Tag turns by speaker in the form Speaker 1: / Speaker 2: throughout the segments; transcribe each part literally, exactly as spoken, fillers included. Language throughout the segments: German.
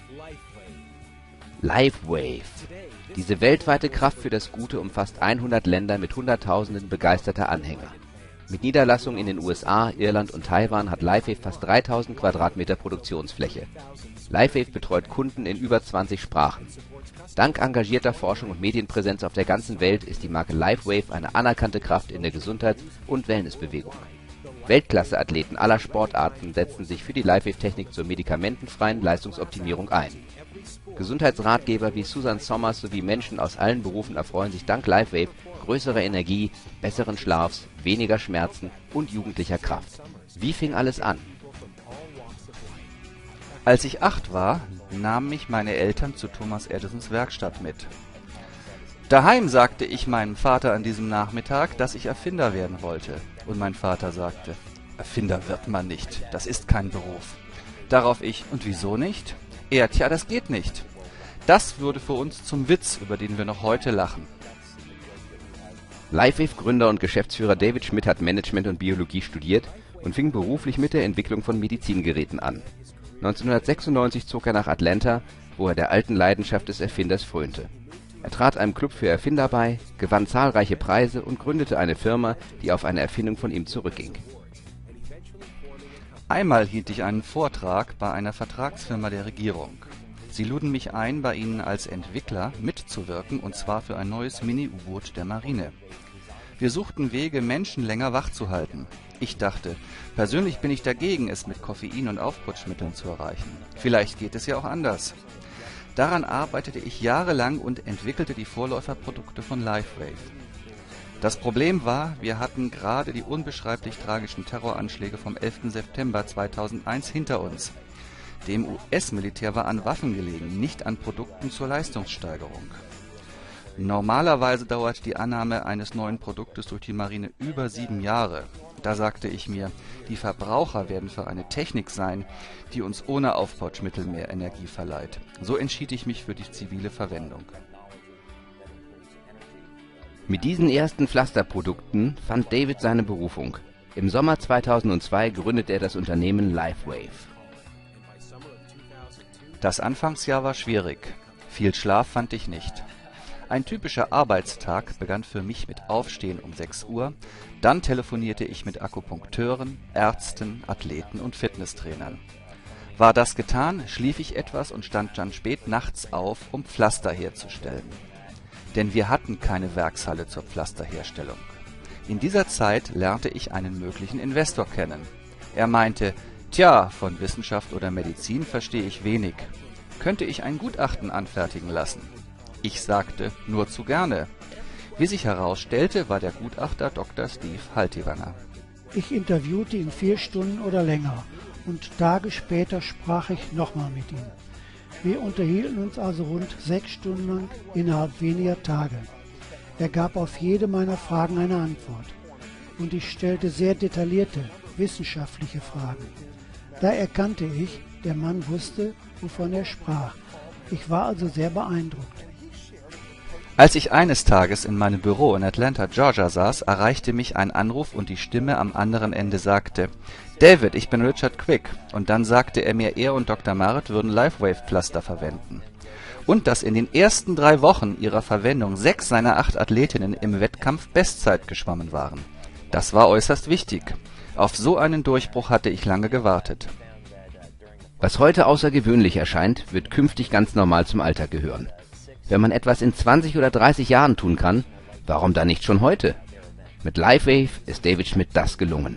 Speaker 1: LiveWave. Diese weltweite Kraft für das Gute umfasst hundert Länder mit Hunderttausenden begeisterter Anhänger. Mit Niederlassungen in den U S A, Irland und Taiwan hat LiveWave fast dreitausend Quadratmeter Produktionsfläche. LiveWave betreut Kunden in über zwanzig Sprachen. Dank engagierter Forschung und Medienpräsenz auf der ganzen Welt ist die Marke LiveWave eine anerkannte Kraft in der Gesundheits- und Wellnessbewegung. Weltklasse-Athleten aller Sportarten setzen sich für die LiveWave-Technik zur medikamentenfreien Leistungsoptimierung ein. Gesundheitsratgeber wie Susan Somers sowie Menschen aus allen Berufen erfreuen sich dank LiveWave größerer Energie, besseren Schlafs, weniger Schmerzen und jugendlicher Kraft. Wie fing alles an?
Speaker 2: Als ich acht war, nahmen mich meine Eltern zu Thomas Edisons Werkstatt mit. Daheim sagte ich meinem Vater an diesem Nachmittag, dass ich Erfinder werden wollte. Und mein Vater sagte, Erfinder wird man nicht, das ist kein Beruf. Darauf ich, und wieso nicht? Er, tja, das geht nicht. Das würde für uns zum Witz, über den wir noch heute lachen.
Speaker 1: LiveWave-Gründer und Geschäftsführer David Schmidt hat Management und Biologie studiert und fing beruflich mit der Entwicklung von Medizingeräten an. neunzehnhundertsechsundneunzig zog er nach Atlanta, wo er der alten Leidenschaft des Erfinders frönte. Er trat einem Club für Erfinder bei, gewann zahlreiche Preise und gründete eine Firma, die auf eine Erfindung von ihm zurückging.
Speaker 2: Einmal hielt ich einen Vortrag bei einer Vertragsfirma der Regierung. Sie luden mich ein, bei ihnen als Entwickler mitzuwirken, und zwar für ein neues Mini-U-Boot der Marine. Wir suchten Wege, Menschen länger wach zu halten. Ich dachte, persönlich bin ich dagegen, es mit Koffein und Aufputschmitteln zu erreichen. Vielleicht geht es ja auch anders. Daran arbeitete ich jahrelang und entwickelte die Vorläuferprodukte von LiveWave. Das Problem war, wir hatten gerade die unbeschreiblich tragischen Terroranschläge vom elften September zweitausendeins hinter uns. Dem U S-Militär war an Waffen gelegen, nicht an Produkten zur Leistungssteigerung. Normalerweise dauert die Annahme eines neuen Produktes durch die Marine über sieben Jahre. Da sagte ich mir, die Verbraucher werden für eine Technik sein, die uns ohne Aufputschmittel mehr Energie verleiht. So entschied ich mich für die zivile Verwendung.
Speaker 1: Mit diesen ersten Pflasterprodukten fand David seine Berufung. Im Sommer zweitausendzwei gründete er das Unternehmen LiveWave.
Speaker 2: Das Anfangsjahr war schwierig. Viel Schlaf fand ich nicht. Ein typischer Arbeitstag begann für mich mit Aufstehen um sechs Uhr, dann telefonierte ich mit Akupunkteuren, Ärzten, Athleten und Fitnesstrainern. War das getan, schlief ich etwas und stand dann spät nachts auf, um Pflaster herzustellen. Denn wir hatten keine Werkshalle zur Pflasterherstellung. In dieser Zeit lernte ich einen möglichen Investor kennen. Er meinte, tja, von Wissenschaft oder Medizin verstehe ich wenig. Könnte ich ein Gutachten anfertigen lassen? Ich sagte, nur zu gerne. Wie sich herausstellte, war der Gutachter Doktor Steve Haltiwanger.
Speaker 3: Ich interviewte ihn vier Stunden oder länger und Tage später sprach ich nochmal mit ihm. Wir unterhielten uns also rund sechs Stunden lang innerhalb weniger Tage. Er gab auf jede meiner Fragen eine Antwort und ich stellte sehr detaillierte, wissenschaftliche Fragen. Da erkannte ich, der Mann wusste, wovon er sprach. Ich war also sehr beeindruckt.
Speaker 2: Als ich eines Tages in meinem Büro in Atlanta, Georgia saß, erreichte mich ein Anruf und die Stimme am anderen Ende sagte, David, ich bin Richard Quick. Und dann sagte er mir, er und Doktor Marit würden LiveWave-Pflaster verwenden. Und dass in den ersten drei Wochen ihrer Verwendung sechs seiner acht Athletinnen im Wettkampf Bestzeit geschwommen waren. Das war äußerst wichtig. Auf so einen Durchbruch hatte ich lange gewartet.
Speaker 1: Was heute außergewöhnlich erscheint, wird künftig ganz normal zum Alltag gehören. Wenn man etwas in zwanzig oder dreißig Jahren tun kann, warum dann nicht schon heute? Mit LiveWave ist David Schmidt das gelungen.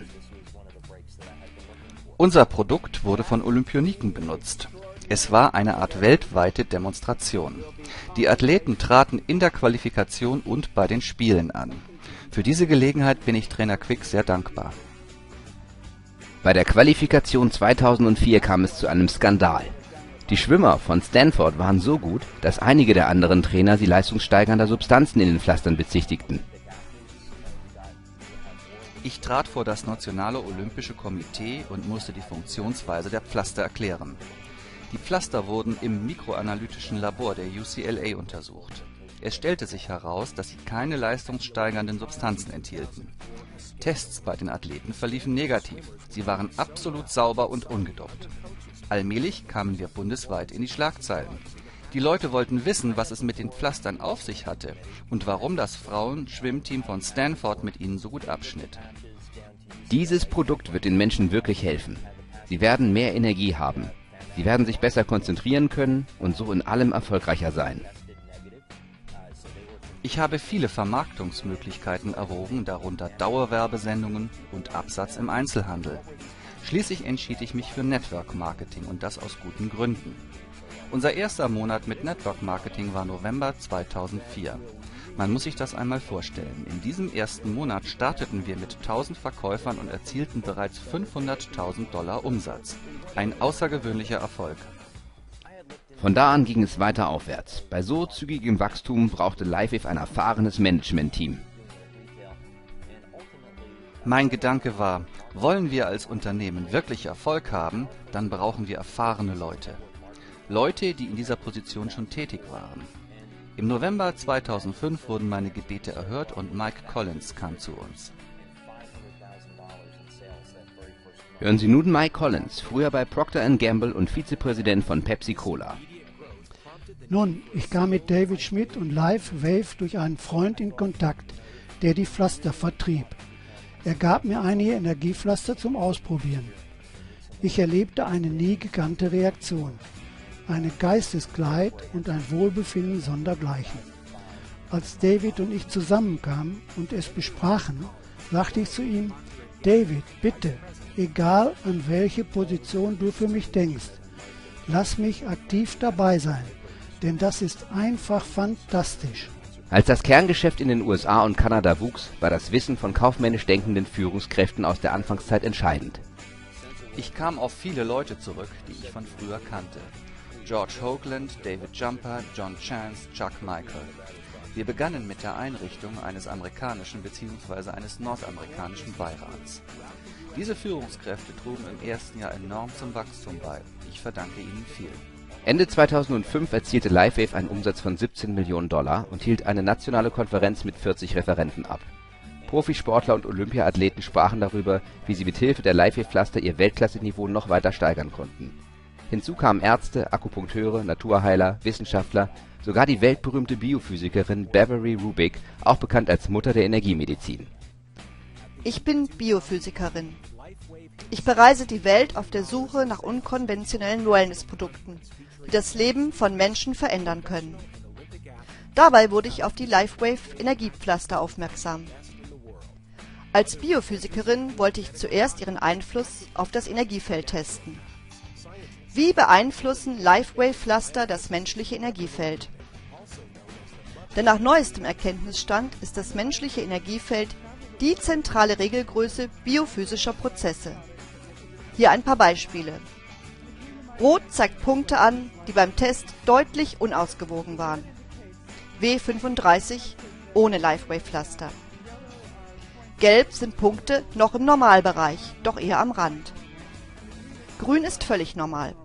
Speaker 2: Unser Produkt wurde von Olympioniken benutzt. Es war eine Art weltweite Demonstration. Die Athleten traten in der Qualifikation und bei den Spielen an. Für diese Gelegenheit bin ich Trainer Quick sehr dankbar.
Speaker 1: Bei der Qualifikation zweitausendvier kam es zu einem Skandal. Die Schwimmer von Stanford waren so gut, dass einige der anderen Trainer sie leistungssteigernder Substanzen in den Pflastern bezichtigten.
Speaker 2: Ich trat vor das Nationale Olympische Komitee und musste die Funktionsweise der Pflaster erklären. Die Pflaster wurden im mikroanalytischen Labor der U C L A untersucht. Es stellte sich heraus, dass sie keine leistungssteigernden Substanzen enthielten. Tests bei den Athleten verliefen negativ. Sie waren absolut sauber und ungedoppt. Allmählich kamen wir bundesweit in die Schlagzeilen. Die Leute wollten wissen, was es mit den Pflastern auf sich hatte und warum das Frauen-Schwimmteam von Stanford mit ihnen so gut abschnitt.
Speaker 1: Dieses Produkt wird den Menschen wirklich helfen. Sie werden mehr Energie haben. Sie werden sich besser konzentrieren können und so in allem erfolgreicher sein.
Speaker 2: Ich habe viele Vermarktungsmöglichkeiten erwogen, darunter Dauerwerbesendungen und Absatz im Einzelhandel. Schließlich entschied ich mich für Network Marketing und das aus guten Gründen. Unser erster Monat mit Network Marketing war November zweitausendvier. Man muss sich das einmal vorstellen. In diesem ersten Monat starteten wir mit tausend Verkäufern und erzielten bereits fünfhunderttausend Dollar Umsatz. Ein außergewöhnlicher Erfolg.
Speaker 1: Von da an ging es weiter aufwärts. Bei so zügigem Wachstum brauchte LiveWave ein erfahrenes Management-Team.
Speaker 2: Mein Gedanke war, wollen wir als Unternehmen wirklich Erfolg haben, dann brauchen wir erfahrene Leute. Leute, die in dieser Position schon tätig waren. Im November zweitausendfünf wurden meine Gebete erhört und Mike Collins kam zu uns.
Speaker 1: Hören Sie nun Mike Collins, früher bei Procter and Gamble und Vizepräsident von Pepsi Cola.
Speaker 3: Nun, ich kam mit David Schmidt und LiveWave durch einen Freund in Kontakt, der die Pflaster vertrieb. Er gab mir einige Energiepflaster zum Ausprobieren. Ich erlebte eine nie gekannte Reaktion, eine Geistesgleich und ein Wohlbefinden sondergleichen. Als David und ich zusammenkamen und es besprachen, sagte ich zu ihm: David, bitte, egal an welche Position du für mich denkst, lass mich aktiv dabei sein, denn das ist einfach fantastisch.
Speaker 1: Als das Kerngeschäft in den U S A und Kanada wuchs, war das Wissen von kaufmännisch denkenden Führungskräften aus der Anfangszeit entscheidend.
Speaker 2: Ich kam auf viele Leute zurück, die ich von früher kannte. George Hoagland, David Jumper, John Chance, Chuck Michael. Wir begannen mit der Einrichtung eines amerikanischen bzw. eines nordamerikanischen Beirats. Diese Führungskräfte trugen im ersten Jahr enorm zum Wachstum bei. Ich verdanke ihnen viel.
Speaker 1: Ende zweitausendfünf erzielte LiveWave einen Umsatz von siebzehn Millionen Dollar und hielt eine nationale Konferenz mit vierzig Referenten ab. Profisportler und Olympiathleten sprachen darüber, wie sie mit Hilfe der LiveWave-Pflaster ihr Weltklasse-Niveau noch weiter steigern konnten. Hinzu kamen Ärzte, Akupunkteure, Naturheiler, Wissenschaftler, sogar die weltberühmte Biophysikerin Beverly Rubik, auch bekannt als Mutter der Energiemedizin.
Speaker 4: Ich bin Biophysikerin. Ich bereise die Welt auf der Suche nach unkonventionellen Wellnessprodukten, die das Leben von Menschen verändern können. Dabei wurde ich auf die LiveWave Energiepflaster aufmerksam. Als Biophysikerin wollte ich zuerst ihren Einfluss auf das Energiefeld testen. Wie beeinflussen LiveWave-Pflaster das menschliche Energiefeld? Denn nach neuestem Erkenntnisstand ist das menschliche Energiefeld die zentrale Regelgröße biophysischer Prozesse. Hier ein paar Beispiele. Rot zeigt Punkte an, die beim Test deutlich unausgewogen waren. W fünfunddreißig ohne LiveWave-Pflaster. Gelb sind Punkte noch im Normalbereich, doch eher am Rand. Grün ist völlig normal.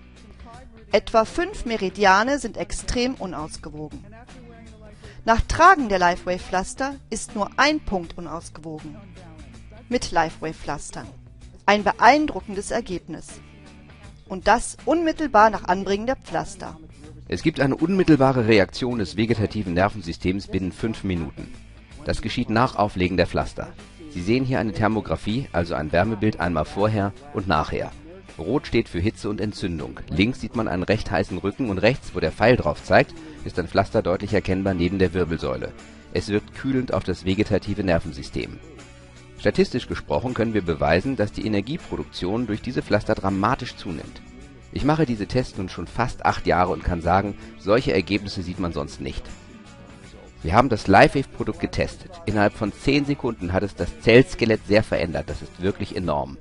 Speaker 4: Etwa fünf Meridiane sind extrem unausgewogen. Nach Tragen der LiveWave-Pflaster ist nur ein Punkt unausgewogen. Mit LiveWave-Pflastern. Ein beeindruckendes Ergebnis. Und das unmittelbar nach Anbringen der Pflaster.
Speaker 1: Es gibt eine unmittelbare Reaktion des vegetativen Nervensystems binnen fünf Minuten. Das geschieht nach Auflegen der Pflaster. Sie sehen hier eine Thermografie, also ein Wärmebild einmal vorher und nachher. Rot steht für Hitze und Entzündung. Links sieht man einen recht heißen Rücken und rechts, wo der Pfeil drauf zeigt, ist ein Pflaster deutlich erkennbar neben der Wirbelsäule. Es wirkt kühlend auf das vegetative Nervensystem. Statistisch gesprochen können wir beweisen, dass die Energieproduktion durch diese Pflaster dramatisch zunimmt. Ich mache diese Tests nun schon fast acht Jahre und kann sagen, solche Ergebnisse sieht man sonst nicht. Wir haben das LiveWave-Produkt getestet. Innerhalb von zehn Sekunden hat es das Zellskelett sehr verändert. Das ist wirklich enorm.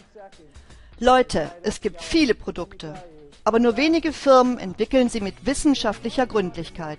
Speaker 4: Leute, es gibt viele Produkte, aber nur wenige Firmen entwickeln sie mit wissenschaftlicher Gründlichkeit.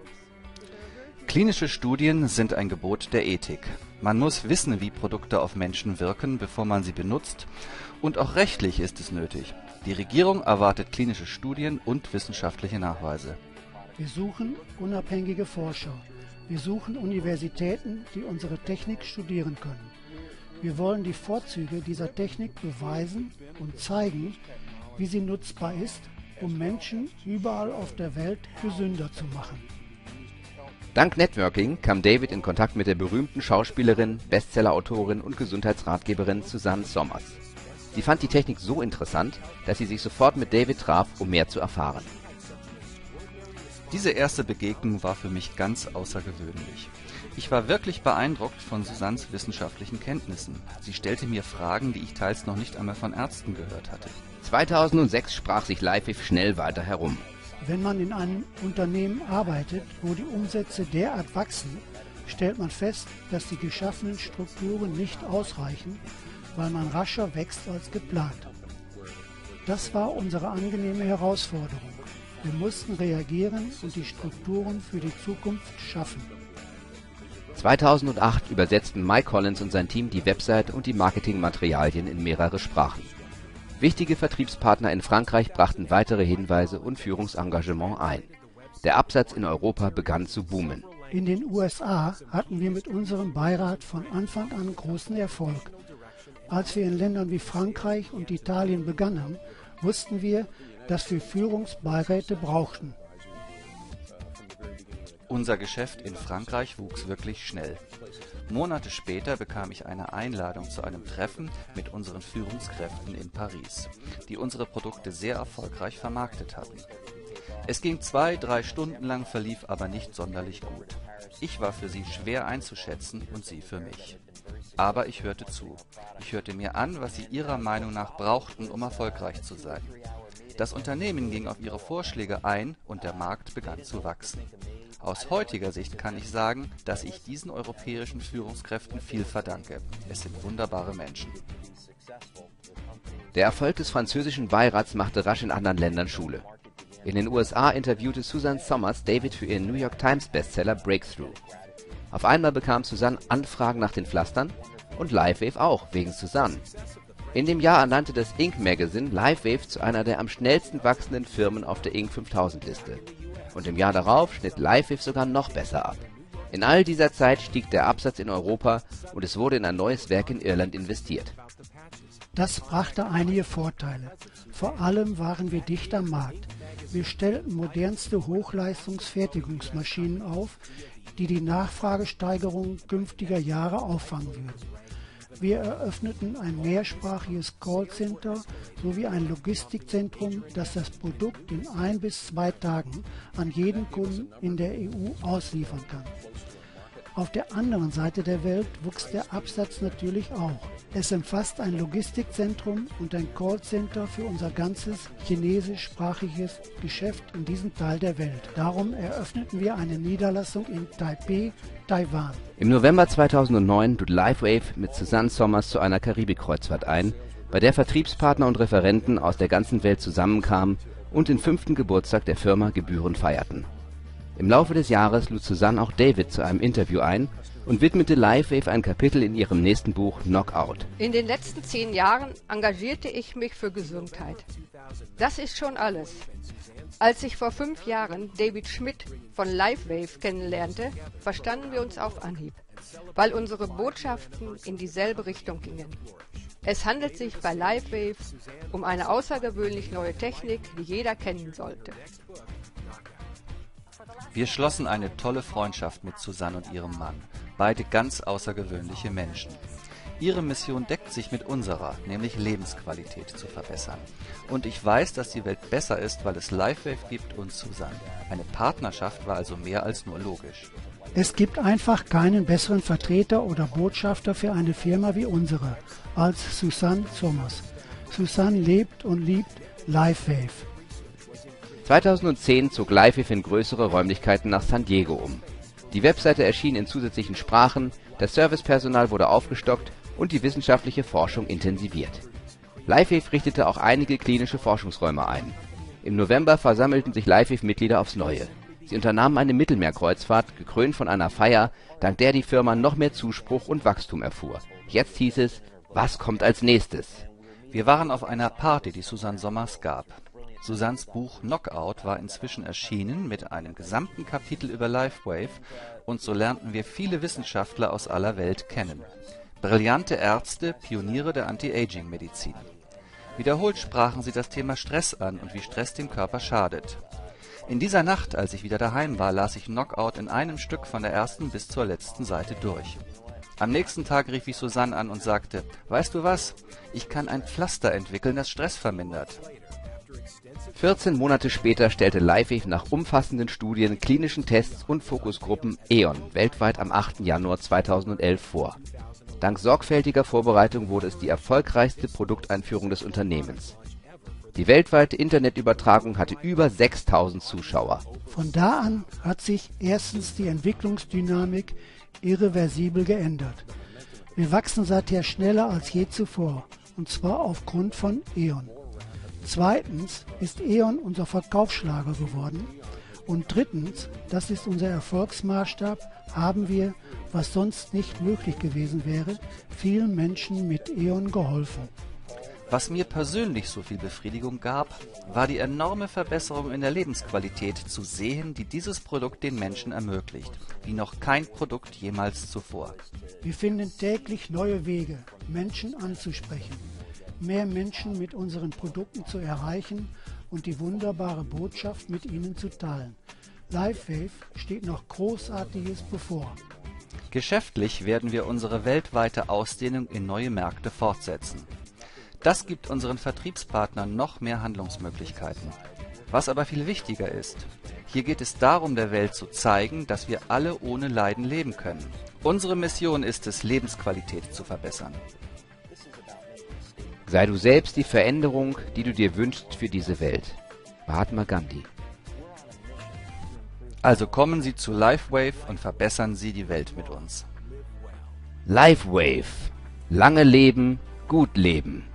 Speaker 2: Klinische Studien sind ein Gebot der Ethik. Man muss wissen, wie Produkte auf Menschen wirken, bevor man sie benutzt, und auch rechtlich ist es nötig. Die Regierung erwartet klinische Studien und wissenschaftliche Nachweise.
Speaker 3: Wir suchen unabhängige Forscher. Wir suchen Universitäten, die unsere Technik studieren können. Wir wollen die Vorzüge dieser Technik beweisen und zeigen, wie sie nutzbar ist, um Menschen überall auf der Welt gesünder zu machen.
Speaker 1: Dank Networking kam David in Kontakt mit der berühmten Schauspielerin, Bestsellerautorin und Gesundheitsratgeberin Suzanne Somers. Sie fand die Technik so interessant, dass sie sich sofort mit David traf, um mehr zu erfahren.
Speaker 2: Diese erste Begegnung war für mich ganz außergewöhnlich. Ich war wirklich beeindruckt von Suzannes wissenschaftlichen Kenntnissen. Sie stellte mir Fragen, die ich teils noch nicht einmal von Ärzten gehört hatte.
Speaker 1: zweitausendsechs sprach sich LiveWave schnell weiter herum.
Speaker 3: Wenn man in einem Unternehmen arbeitet, wo die Umsätze derart wachsen, stellt man fest, dass die geschaffenen Strukturen nicht ausreichen, weil man rascher wächst als geplant. Das war unsere angenehme Herausforderung. Wir mussten reagieren und die Strukturen für die Zukunft schaffen.
Speaker 1: zweitausendacht übersetzten Mike Collins und sein Team die Website und die Marketingmaterialien in mehrere Sprachen. Wichtige Vertriebspartner in Frankreich brachten weitere Hinweise und Führungsengagement ein. Der Absatz in Europa begann zu boomen.
Speaker 3: In den U S A hatten wir mit unserem Beirat von Anfang an großen Erfolg. Als wir in Ländern wie Frankreich und Italien begannen, wussten wir, dass wir Führungsbeiräte brauchten.
Speaker 2: Unser Geschäft in Frankreich wuchs wirklich schnell. Monate später bekam ich eine Einladung zu einem Treffen mit unseren Führungskräften in Paris, die unsere Produkte sehr erfolgreich vermarktet hatten. Es ging zwei, drei Stunden lang, verlief aber nicht sonderlich gut. Ich war für sie schwer einzuschätzen und sie für mich. Aber ich hörte zu. Ich hörte mir an, was sie ihrer Meinung nach brauchten, um erfolgreich zu sein. Das Unternehmen ging auf ihre Vorschläge ein und der Markt begann zu wachsen. Aus heutiger Sicht kann ich sagen, dass ich diesen europäischen Führungskräften viel verdanke. Es sind wunderbare Menschen.
Speaker 1: Der Erfolg des französischen Beirats machte rasch in anderen Ländern Schule. In den U S A interviewte Suzanne Somers David für ihren New York Times Bestseller Breakthrough. Auf einmal bekam Suzanne Anfragen nach den Pflastern und LiveWave auch, wegen Suzanne. In dem Jahr ernannte das Inc Magazine LiveWave zu einer der am schnellsten wachsenden Firmen auf der Inc fünftausend Liste. Und im Jahr darauf schnitt LiveWave sogar noch besser ab. In all dieser Zeit stieg der Absatz in Europa und es wurde in ein neues Werk in Irland investiert.
Speaker 3: Das brachte einige Vorteile. Vor allem waren wir dicht am Markt. Wir stellten modernste Hochleistungsfertigungsmaschinen auf, die die Nachfragesteigerung künftiger Jahre auffangen würden. Wir eröffneten ein mehrsprachiges Callcenter sowie ein Logistikzentrum, das das Produkt in ein bis zwei Tagen an jeden Kunden in der E U ausliefern kann. Auf der anderen Seite der Welt wuchs der Absatz natürlich auch. Es umfasst ein Logistikzentrum und ein Callcenter für unser ganzes chinesischsprachiges Geschäft in diesem Teil der Welt. Darum eröffneten wir eine Niederlassung in Taipei, Taiwan.
Speaker 1: Im November zweitausendneun lud LiveWave mit Suzanne Somers zu einer Karibikkreuzfahrt ein, bei der Vertriebspartner und Referenten aus der ganzen Welt zusammenkamen und den fünften Geburtstag der Firma gebührend feierten. Im Laufe des Jahres lud Suzanne auch David zu einem Interview ein und widmete LiveWave ein Kapitel in ihrem nächsten Buch Knockout.
Speaker 5: In den letzten zehn Jahren engagierte ich mich für Gesundheit. Das ist schon alles. Als ich vor fünf Jahren David Schmidt von LiveWave kennenlernte, verstanden wir uns auf Anhieb, weil unsere Botschaften in dieselbe Richtung gingen. Es handelt sich bei LiveWave um eine außergewöhnlich neue Technik, die jeder kennen sollte.
Speaker 2: Wir schlossen eine tolle Freundschaft mit Suzanne und ihrem Mann, beide ganz außergewöhnliche Menschen. Ihre Mission deckt sich mit unserer, nämlich Lebensqualität zu verbessern. Und ich weiß, dass die Welt besser ist, weil es LiveWave gibt und Suzanne. Eine Partnerschaft war also mehr als nur logisch.
Speaker 3: Es gibt einfach keinen besseren Vertreter oder Botschafter für eine Firma wie unsere als Suzanne Somers. Suzanne lebt und liebt LiveWave.
Speaker 1: zweitausendzehn zog LiveWave in größere Räumlichkeiten nach San Diego um. Die Webseite erschien in zusätzlichen Sprachen, das Servicepersonal wurde aufgestockt und die wissenschaftliche Forschung intensiviert. LiveWave richtete auch einige klinische Forschungsräume ein. Im November versammelten sich LiveWave-Mitglieder aufs Neue. Sie unternahmen eine Mittelmeerkreuzfahrt, gekrönt von einer Feier, dank der die Firma noch mehr Zuspruch und Wachstum erfuhr. Jetzt hieß es, was kommt als nächstes?
Speaker 2: Wir waren auf einer Party, die Suzanne Somers gab. Suzannes Buch Knockout war inzwischen erschienen mit einem gesamten Kapitel über LiveWave und so lernten wir viele Wissenschaftler aus aller Welt kennen. Brillante Ärzte, Pioniere der Anti-Aging-Medizin. Wiederholt sprachen sie das Thema Stress an und wie Stress dem Körper schadet. In dieser Nacht, als ich wieder daheim war, las ich Knockout in einem Stück von der ersten bis zur letzten Seite durch. Am nächsten Tag rief ich Susanne an und sagte, weißt du was, ich kann ein Pflaster entwickeln, das Stress vermindert.
Speaker 1: vierzehn Monate später stellte LiveWave nach umfassenden Studien, klinischen Tests und Fokusgruppen E.ON weltweit am achten Januar zweitausendelf vor. Dank sorgfältiger Vorbereitung wurde es die erfolgreichste Produkteinführung des Unternehmens. Die weltweite Internetübertragung hatte über sechstausend Zuschauer.
Speaker 3: Von da an hat sich erstens die Entwicklungsdynamik irreversibel geändert. Wir wachsen seither schneller als je zuvor, und zwar aufgrund von E.ON. Zweitens ist E.ON unser Verkaufsschlager geworden. Und drittens, das ist unser Erfolgsmaßstab, haben wir, was sonst nicht möglich gewesen wäre, vielen Menschen mit E.ON geholfen.
Speaker 2: Was mir persönlich so viel Befriedigung gab, war die enorme Verbesserung in der Lebensqualität zu sehen, die dieses Produkt den Menschen ermöglicht, wie noch kein Produkt jemals zuvor.
Speaker 3: Wir finden täglich neue Wege, Menschen anzusprechen, mehr Menschen mit unseren Produkten zu erreichen und die wunderbare Botschaft mit ihnen zu teilen. LiveWave steht noch Großartiges bevor.
Speaker 2: Geschäftlich werden wir unsere weltweite Ausdehnung in neue Märkte fortsetzen. Das gibt unseren Vertriebspartnern noch mehr Handlungsmöglichkeiten. Was aber viel wichtiger ist, hier geht es darum, der Welt zu zeigen, dass wir alle ohne Leiden leben können. Unsere Mission ist es, Lebensqualität zu verbessern.
Speaker 1: Sei du selbst die Veränderung, die du dir wünschst für diese Welt. Mahatma Gandhi.
Speaker 2: Also kommen Sie zu LiveWave und verbessern Sie die Welt mit uns.
Speaker 1: LiveWave. Lange leben, gut leben.